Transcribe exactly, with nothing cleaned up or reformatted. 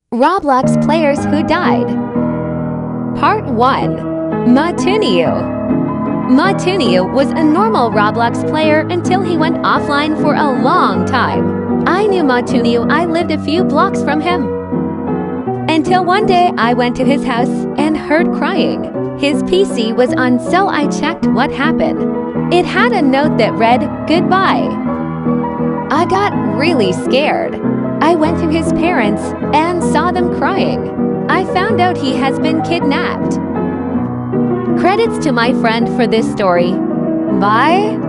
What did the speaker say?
Roblox players who died. Part one. Matuniu. Matuniu was a normal Roblox player until he went offline for a long time. I knew Matuniu, I lived a few blocks from him. Until one day I went to his house and heard crying. His P C was on, so I checked what happened. It had a note that read, "Goodbye." I got really scared. I went to his parents and saw them crying. I found out he has been kidnapped. Credits to my friend for this story. Bye.